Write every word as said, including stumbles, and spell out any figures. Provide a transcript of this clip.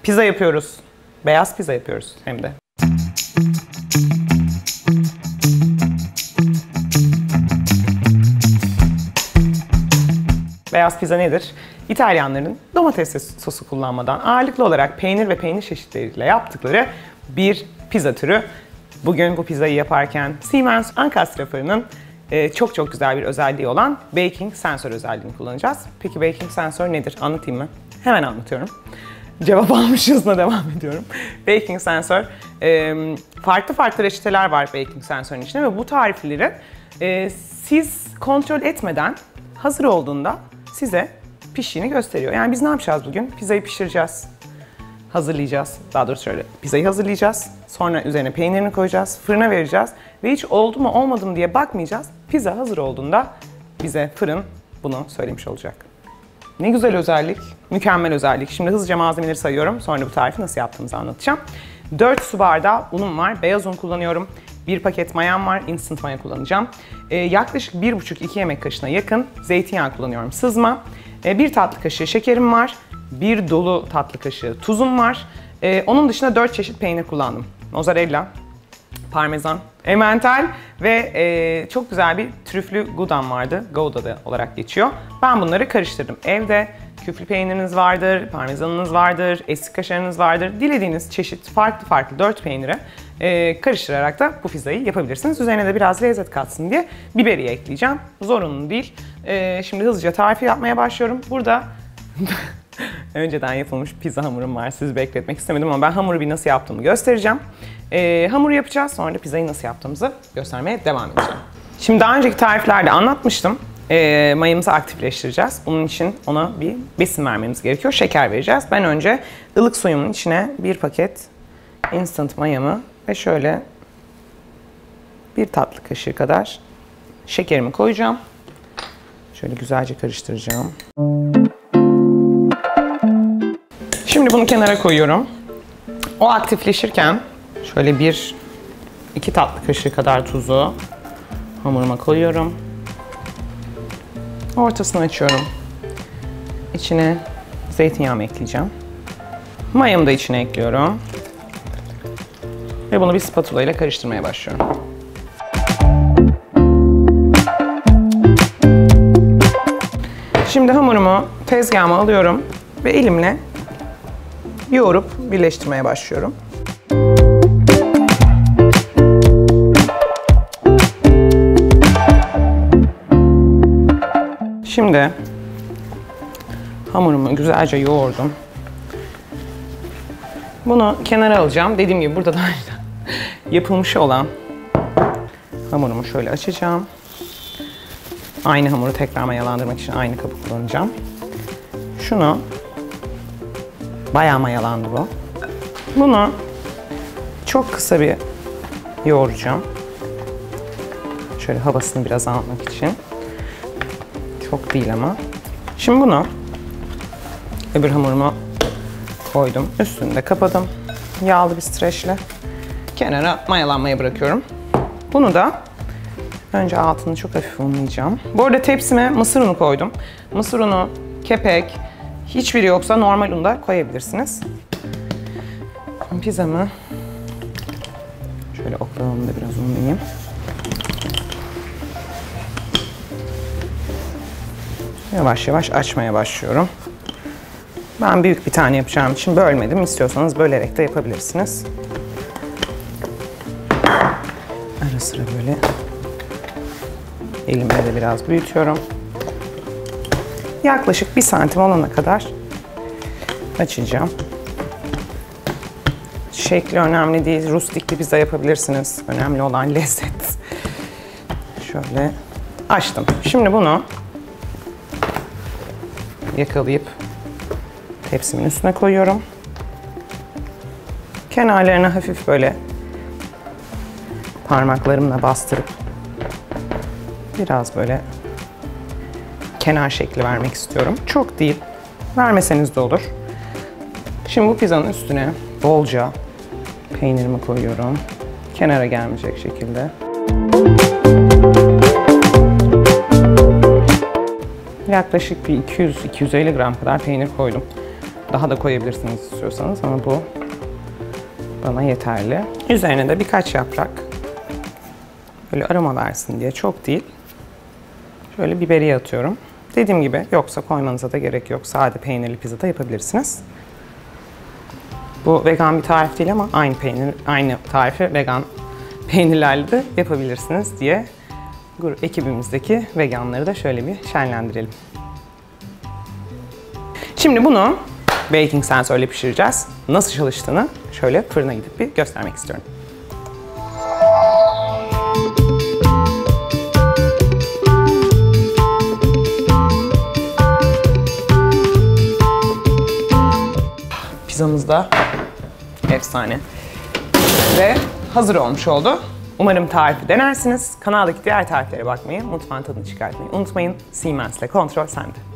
Pizza yapıyoruz. Beyaz pizza yapıyoruz hem de. Beyaz pizza nedir? İtalyanların domates sosu kullanmadan ağırlıklı olarak peynir ve peynir çeşitleriyle yaptıkları bir pizza türü. Bugün bu pizzayı yaparken Siemens Ancastre fırının çok çok güzel bir özelliği olan baking sensör özelliğini kullanacağız. Peki baking sensör nedir? Anlatayım mı? Hemen anlatıyorum. Cevap almışızla devam ediyorum. Baking sensör, farklı farklı reçeteler var baking sensörün içinde ve bu tarifleri siz kontrol etmeden hazır olduğunda size piştiğini gösteriyor. Yani biz ne yapacağız bugün? Pizzayı pişireceğiz, hazırlayacağız. Daha doğrusu şöyle, pizzayı hazırlayacağız. Sonra üzerine peynirini koyacağız, fırına vereceğiz ve hiç oldu mu olmadı mı diye bakmayacağız. Pizza hazır olduğunda bize fırın bunu söylemiş olacak. Ne güzel özellik, mükemmel özellik. Şimdi hızlıca malzemeleri sayıyorum. Sonra bu tarifi nasıl yaptığımızı anlatacağım. dört su bardağı unum var. Beyaz un kullanıyorum. bir paket mayam var. Instant maya kullanacağım. Ee, yaklaşık bir buçuk iki yemek kaşığına yakın zeytinyağı kullanıyorum. Sızma. Ee, bir tatlı kaşığı şekerim var. bir dolu tatlı kaşığı tuzum var. Ee, onun dışında dört çeşit peynir kullandım. Mozzarella, parmesan, emmental ve e, çok güzel bir trüflü goudan vardı. Gouda da olarak geçiyor. Ben bunları karıştırdım. Evde küflü peyniriniz vardır, parmesanınız vardır, eski kaşarınız vardır. Dilediğiniz çeşit farklı farklı dört peyniri e, karıştırarak da bu pizzayı yapabilirsiniz. Üzerine de biraz lezzet katsın diye biberiye ekleyeceğim. Zorunlu değil. E, şimdi hızlıca tarifi yapmaya başlıyorum. Burada önceden yapılmış pizza hamurum var. Sizi bekletmek istemedim ama ben hamuru bir nasıl yaptığımı göstereceğim. Ee, hamuru yapacağız. Sonra da pizzayı nasıl yaptığımızı göstermeye devam edeceğim. Şimdi daha önceki tariflerde anlatmıştım. Ee, mayamızı aktifleştireceğiz. Bunun için ona bir besin vermemiz gerekiyor. Şeker vereceğiz. Ben önce ılık suyumun içine bir paket instant mayamı ve şöyle bir tatlı kaşığı kadar şekerimi koyacağım. Şöyle güzelce karıştıracağım. Şimdi bunu kenara koyuyorum. O aktifleşirken şöyle bir iki tatlı kaşığı kadar tuzu hamuruma koyuyorum. Ortasını açıyorum. İçine zeytinyağımı ekleyeceğim. Mayamı da içine ekliyorum. Ve bunu bir spatula ile karıştırmaya başlıyorum. Şimdi hamurumu tezgahıma alıyorum ve elimle yoğurup birleştirmeye başlıyorum. Şimdi hamurumu güzelce yoğurdum. Bunu kenara alacağım. Dediğim gibi burada daha önce yapılmış olan hamurumu şöyle açacağım. Aynı hamuru tekrar mayalandırmak için aynı kabı kullanacağım. Şunu bayağı mayalandı bu. Bunu çok kısa bir yoğuracağım. Şöyle havasını biraz almak için. Çok değil ama. Şimdi bunu öbür hamurumu koydum. Üstünü de kapadım. Yağlı bir streçle kenara mayalanmaya bırakıyorum. Bunu da önce altını çok hafif unlayacağım. Bu arada tepsime mısır unu koydum. Mısır unu, kepek, hiçbiri yoksa normal un da koyabilirsiniz. Pizzamı şöyle oklavamda biraz unlayayım. Yavaş yavaş açmaya başlıyorum. Ben büyük bir tane yapacağım için bölmedim. İstiyorsanız bölerek de yapabilirsiniz. Ara sıra böyle elimle de biraz büyütüyorum. Yaklaşık bir santim olana kadar açacağım. Şekli önemli değil. Rustik bir pizza yapabilirsiniz. Önemli olan lezzet. Şöyle açtım. Şimdi bunu yakalayıp tepsimin üstüne koyuyorum. Kenarlarına hafif böyle parmaklarımla bastırıp biraz böyle kenar şekli vermek istiyorum. Çok değil. Vermeseniz de olur. Şimdi bu pizzanın üstüne bolca peynirimi koyuyorum. Kenara gelmeyecek şekilde. Yaklaşık bir iki yüz iki yüz elli gram kadar peynir koydum. Daha da koyabilirsiniz istiyorsanız ama bu bana yeterli. Üzerine de birkaç yaprak, böyle aroma versin diye, çok değil. Şöyle biberiye atıyorum. Dediğim gibi yoksa koymanıza da gerek yok. Sade peynirli pizza da yapabilirsiniz. Bu vegan bir tarif değil ama aynı peynir, aynı tarifi vegan peynirlerle de yapabilirsiniz diye ekibimizdeki veganları da şöyle bir şenlendirelim. Şimdi bunu baking sensörle pişireceğiz. Nasıl çalıştığını şöyle fırına gidip bir göstermek istiyorum. Pizzamız da efsane ve hazır olmuş oldu. Umarım tarifi denersiniz. Kanaldaki diğer tariflere bakmayı, mutfağın tadını çıkartmayı unutmayın. Siemens'le kontrol sende.